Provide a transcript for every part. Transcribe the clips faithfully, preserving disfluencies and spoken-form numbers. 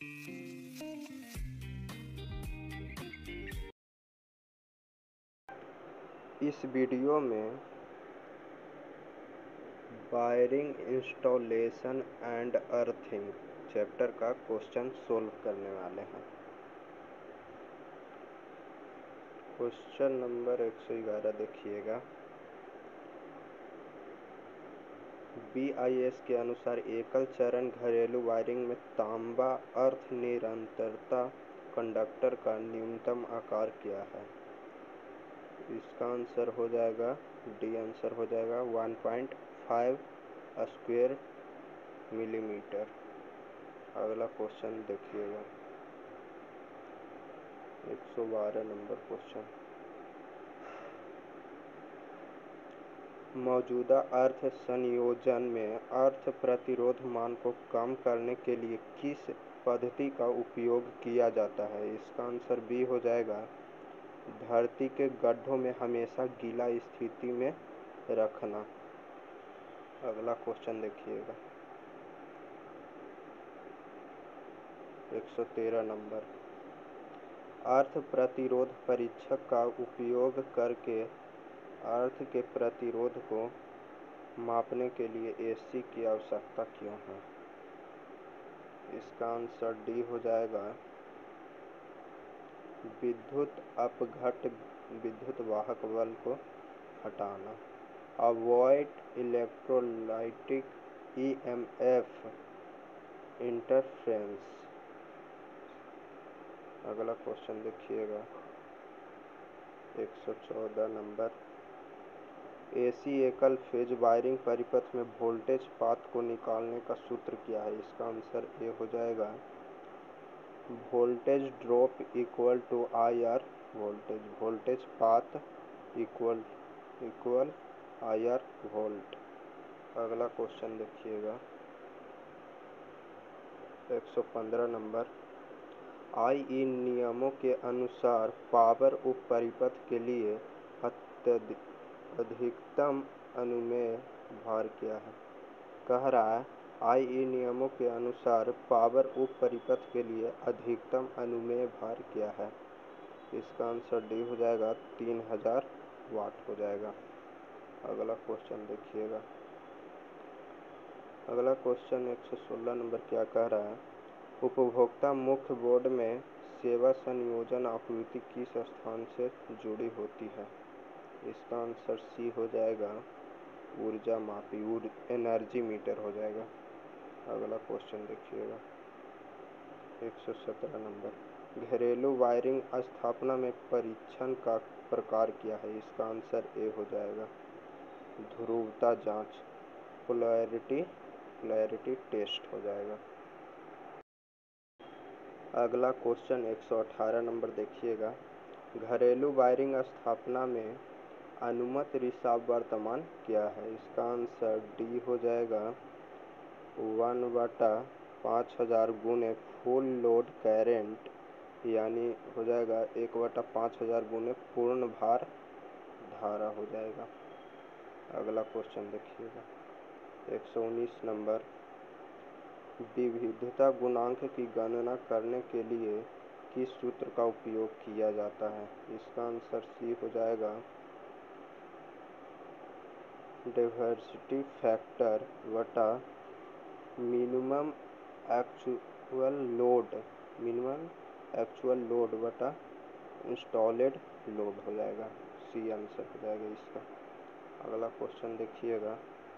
इस वीडियो में wiring installation and earthing chapter का क्वेश्चन सोल्व करने वाले हैं। क्वेश्चन नंबर एक सौ ग्यारह देखिएगा। बी आई एस के अनुसार एकल चरण घरेलू वायरिंग में तांबा अर्थ निरंतरता कंडक्टर का न्यूनतम आकार क्या है? इसका आंसर हो जाएगा डी। आंसर हो जाएगा one point five square millimetre. अगला क्वेश्चन देखिएगा, एक सौ बारह नंबर क्वेश्चन। मौजूदा अर्थ संयोजन में अर्थ प्रतिरोध मान को कम करने के लिए किस पद्धति का उपयोग किया जाता है? इसका आंसर बी हो जाएगा धरती के गड्ढों में हमेशा गीला स्थिति में रखना। अगला क्वेश्चन देखिएगा, एक सौ तेरह नंबर। अर्थ प्रतिरोध परीक्षक का उपयोग करके अर्थ के प्रतिरोध को मापने के लिए ए सी की आवश्यकता क्यों है? इसका आंसर डी हो जाएगा विद्युत अपघट्ट विद्युत वाहक बल को हटाना। Avoid electrolytic E M F interference. अगला क्वेश्चन देखिएगा, एक सौ चौदह नंबर। एसी एकल फेज वायरिंग परिपथ में वोल्टेज पात को निकालने का सूत्र क्या है? इसका आंसर ए हो जाएगा voltage drop equal to I R voltage voltage पात equal equal I R volt. अगला क्वेश्चन देखिएगा, एक सौ पंद्रह नंबर। आई ई नियमों के अनुसार पावर उप परिपथ के लिए अत्यधिक अधिकतम अनुमेय भार क्या है? कह रहा है आई ई नियमों के अनुसार पावर उप परिपथ के लिए अधिकतम अनुमेय भार क्या है? इसका आंसर डी हो जाएगा तीन हजार वाट हो जाएगा। अगला क्वेश्चन देखिएगा, अगला क्वेश्चन एक सौ सोलह नंबर क्या कह रहा है? उपभोक्ता मुख्य बोर्ड में सेवा संयोजन आपूर्ति किस स्थान से जुड़ी होती है? इसका आंसर सी हो जाएगा ऊर्जा मापी ऊर एनर्जी मीटर हो जाएगा। अगला क्वेश्चन देखिएगा, एक सौ सत्रह नंबर। घरेलू वायरिंग स्थापना में परीक्षण का प्रकार क्या है? इसका आंसर ए हो जाएगा ध्रुवता जांच पोलैरिटी पोलैरिटी टेस्ट हो जाएगा। अगला क्वेश्चन एक सौ अठारह नंबर देखिएगा। घरेलू वायरिंग स्थापना में अनुमत रिसाव वर्तमान क्या है? इसका आंसर डी हो जाएगा वन बटा पाँच हजार गुने फुल लोड करेंट, यानी हो जाएगा एक बटा पाँच हजार गुने पूर्ण भार धारा हो जाएगा। अगला क्वेश्चन देखिएगा, एक सौ उन्नीस नंबर। विविधता गुणांक की गणना करने के लिए किस सूत्र का उपयोग किया जाता है? इसका आंसर सी हो जाएगा डाइवर्सिटी फैक्टर बटा minimum actual load minimum actual load बटा इंस्टॉलेड लोड हो जाएगा। सी आंसर हो जाएगा इसका। अगला क्वेश्चन देखिएगा,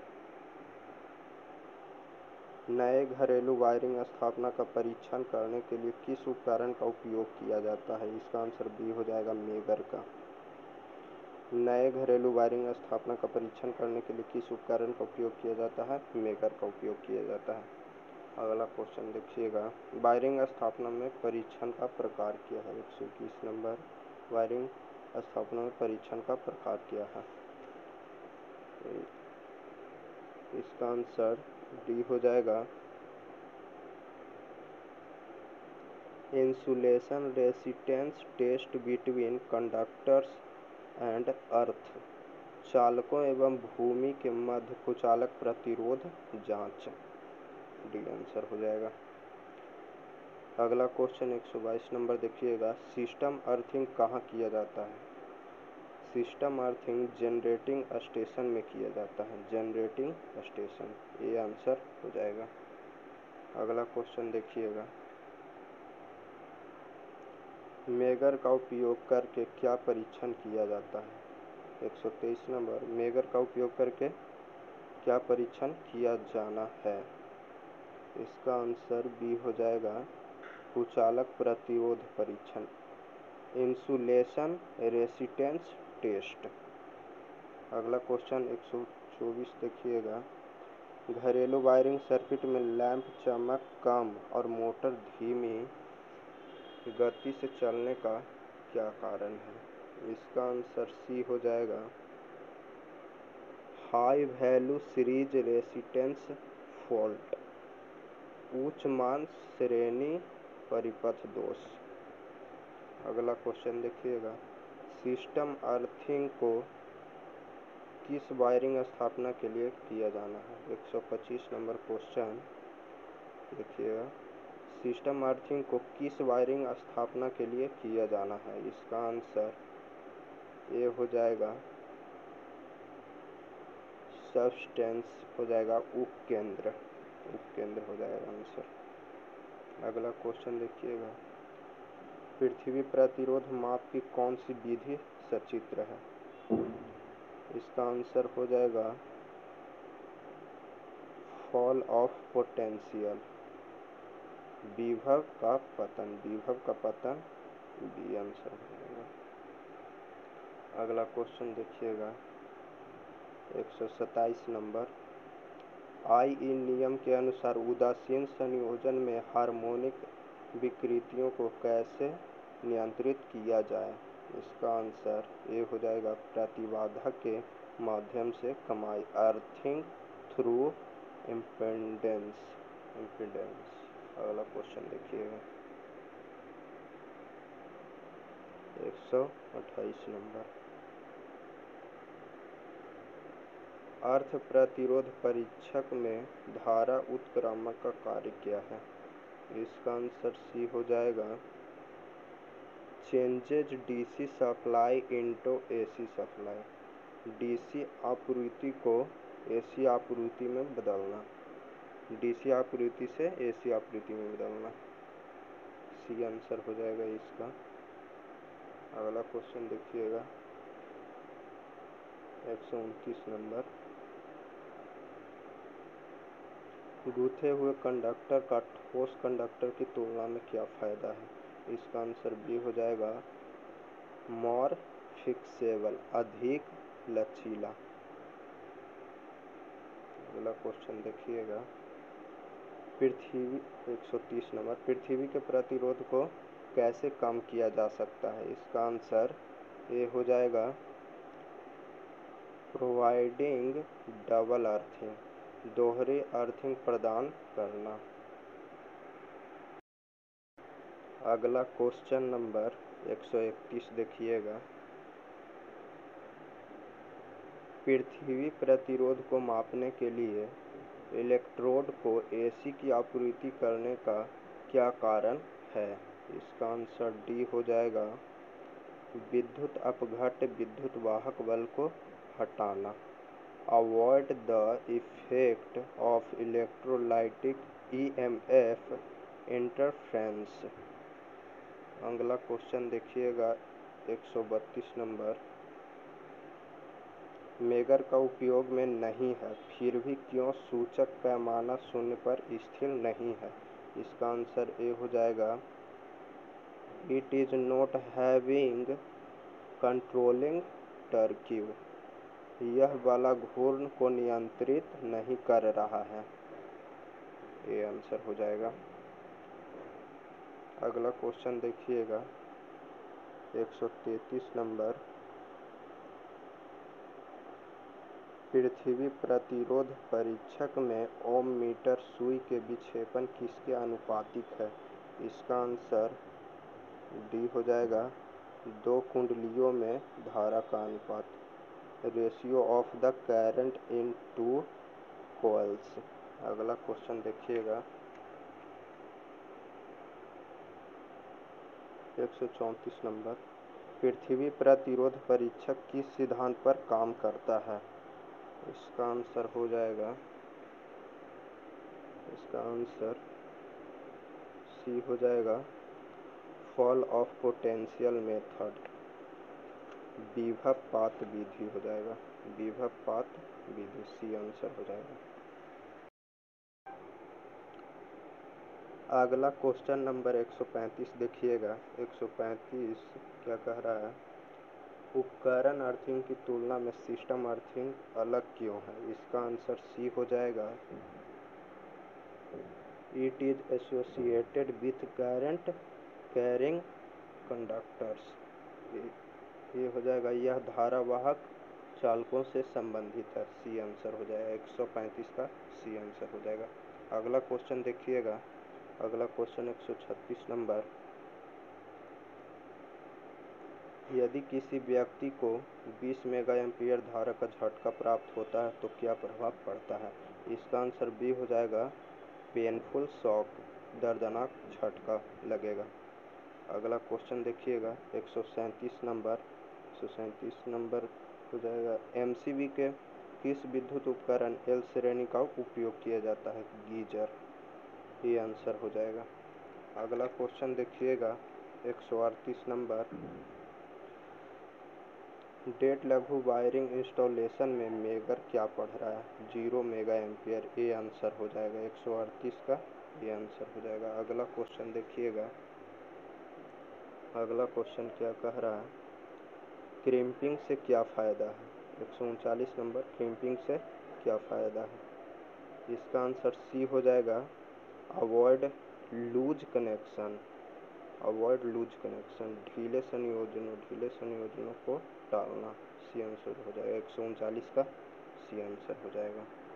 नए घरेलू वायरिंग स्थापना का परीक्षण करने के लिए किस उपकरण का उपयोग किया जाता है? इसका आंसर बी हो जाएगा मेगर का। नए घरेलू वायरिंग स्थापना का परीक्षण करने के लिए किस उपकरण का उपयोग किया जाता है? मेगर का उपयोग किया जाता है। अगला क्वेश्चन देखिएगा, वायरिंग स्थापना में परीक्षण का प्रकार क्या है? एक सौ इक्कीस नंबर। वायरिंग स्थापना में परीक्षण का प्रकार क्या है? इसका आंसर डी हो जाएगा insulation resistance test between conductors and earth, चालकों एवं भूमि के मध्य कुचालक प्रतिरोध जांच। डी आंसर हो जाएगा। अगला क्वेश्चन एक सौ बाईस नंबर देखिएगा, सिस्टम अर्थिंग कहाँ किया जाता है? सिस्टम अर्थिंग जनरेटिंग स्टेशन में किया जाता है, जनरेटिंग स्टेशन, ये आंसर हो जाएगा। अगला क्वेश्चन देखिएगा, मेगर का उपयोग करके क्या परीक्षण किया जाता है? एक सौ तेईस नंबर, मेगर का उपयोग करके क्या परीक्षण किया जाना है? इसका आंसर बी हो जाएगा, कुचालक प्रतिरोध परीक्षण, इंसुलेशन रेसिस्टेंस टेस्ट। अगला क्वेश्चन एक सौ चौबीस देखिएगा, घरेलू वायरिंग सर्किट में लैंप चमक कम और मोटर धीमी गति से चलने का क्या कारण है? इसका आंसर सी हो जाएगा, high value series resistance fault, उच्च मान श्रेणी परिपथ दोष। अगला क्वेश्चन देखिएगा, सिस्टम अर्थिंग को किस वायरिंग स्थापना के लिए किया जाना है? एक सौ पच्चीस नंबर क्वेश्चन देखिएगा, सिस्टम अर्थिंग को किस वायरिंग स्थापना के लिए किया जाना है? इसका आंसर ए हो जाएगा, सबस्टेंस हो जाएगा, उपकेंद्र, उपकेंद्र हो जाएगा आंसर। अगला क्वेश्चन देखिएगा, पृथ्वी प्रतिरोध माप की कौन सी विधि सचित्र है? इसका आंसर हो जाएगा, फॉल ऑफ पोटेंशियल, विभव का पतन, विभव का पतन, बी आंसर हो जाएगा। अगला क्वेश्चन देखिएगा, एक सौ सत्ताईस नंबर, आई ई नियम के अनुसार उदासीन संयोजन में हार्मोनिक विकृतियों को कैसे नियंत्रित किया जाए? इसका आंसर ए हो जाएगा, प्रतिबाधा के माध्यम से कमाई, अर्थिंग थ्रू इम्पीडेंस, इम्पीडेंस। अगला क्वेश्चन देखिएगा, एक सौ अट्ठाईस नंबर, अर्थ प्रतिरोध परीक्षक में धारा उत्क्रामक का कार्य क्या है? इसका आंसर सी हो जाएगा, changes DC supply into AC supply, DC आपूर्ति को एसी आपूर्ति में बदलना, डीसी आपूर्ति से एसी आपूर्ति में बदलना, सी आंसर हो जाएगा इसका। अगला क्वेश्चन देखिएगा, एक सौ उनतीस नंबर, गूथे हुए कंडक्टर का ठोस कंडक्टर की तुलना में क्या फायदा है? इसका आंसर बी हो जाएगा, मोर फिक्सेबल, अधिक लचीला। अगला क्वेश्चन देखिएगा, पृथ्वी, एक सौ तीस नंबर, पृथ्वी के प्रतिरोध को कैसे कम किया जा सकता है? इसका आंसर ए हो जाएगा, प्रोवाइडिंग डबल अर्थिंग, दोहरी अर्थिंग प्रदान करना। अगला क्वेश्चन नंबर एक सौ इकतीस देखिएगा, पृथ्वी प्रतिरोध को मापने के लिए इलेक्ट्रोड को एसी की आपूर्ति करने का क्या कारण है? इसका आंसर डी हो जाएगा, विद्युत अपघट्य विद्युत वाहक बल को हटाना, avoid the effect of electrolytic EMF interference. अगला क्वेश्चन देखिएगा, एक सौ बत्तीस नंबर, मेगर का उपयोग में नहीं है, फिर भी क्यों सूचक पैमाना शून्य पर स्थिर नहीं है? इसका आंसर ए हो जाएगा, it is not having controlling torque, यह वाला घूर्ण को नियंत्रित नहीं कर रहा है, ये आंसर हो जाएगा। अगला क्वेश्चन देखिएगा, एक सौ तैंतीस नंबर, पृथ्वी प्रतिरोध परीक्षक में ओम मीटर सुई के विक्षेपण किसके अनुपातिक है? इसका आंसर डी हो जाएगा, दो कुंडलियों में धारा का अनुपात, ratio of the current in two coils. अगला क्वेश्चन देखिएगा, एक सौ चौंतीस नंबर, पृथ्वी प्रतिरोध परीक्षक किस सिद्धांत पर काम करता है? इसका आंसर हो जाएगा, इसका आंसर सी हो जाएगा, फॉल ऑफ पोटेंशियल मेथड, विभवपात विधि हो जाएगा, विभवपात विधि, सी आंसर हो जाएगा। अगला क्वेश्चन नंबर एक सौ पैंतीस देखिएगा। एक सौ पैंतीस क्या कह रहा है? उपकरण अर्थिंग की तुलना में सिस्टम अर्थिंग अलग क्यों है? इसका आंसर सी हो जाएगा, it is associated with current carrying conductors. ये हो जाएगा, यह धारावाहक चालकों से संबंधित है, सी आंसर हो जाएगा। एक सौ पैंतीस का सी आंसर हो जाएगा। अगला क्वेश्चन देखिएगा। अगला क्वेश्चन एक सौ छत्तीस नंबर, यदि किसी व्यक्ति को बीस मेगा एम्पीयर धारा का झटका प्राप्त होता है तो क्या प्रभाव पड़ता है? इसका आंसर बी हो जाएगा, पेनफुल शॉक, दर्दनाक झटका लगेगा। अगला क्वेश्चन देखिएगा। एक सौ सैंतीस नंबर, एक सौ सैंतीस नंबर हो जाएगा, एमसीबी के किस विद्युत उपकरण एल श्रेणी का उपयोग किया जाता है? गीजर, ये आंसर हो जाएगा। अगला क्वेश्चन देखिएगा। एक सौ अड़तीस नंबर, डेट लघु वायरिंग इंस्टॉलेशन में मेगर क्या पढ़ रहा है? जीरो मेगा एम्पियर, ये आंसर हो जाएगा। एक सौ अड़तीस का ये आंसर हो जाएगा। अगला क्वेश्चन देखिएगा। अगला क्वेश्चन क्या कह रहा है? क्रिम्पिंग से क्या फ़ायदा है? एक सौ उनचालीस नंबर, क्रिम्पिंग से क्या फ़ायदा है? इसका आंसर सी हो जाएगा, avoid loose connection, avoid loose connection, ढीले संयोजनों ढीले संयोजनों को टालना, सी आंसर हो जाएगा। एक सौ उनचालीस का सी आंसर हो जाएगा।